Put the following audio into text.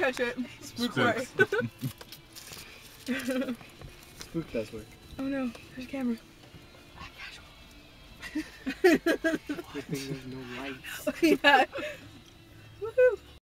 catch it. Spook way. Spook does work. Oh no, there's a camera. Good thing there's no lights. Yeah.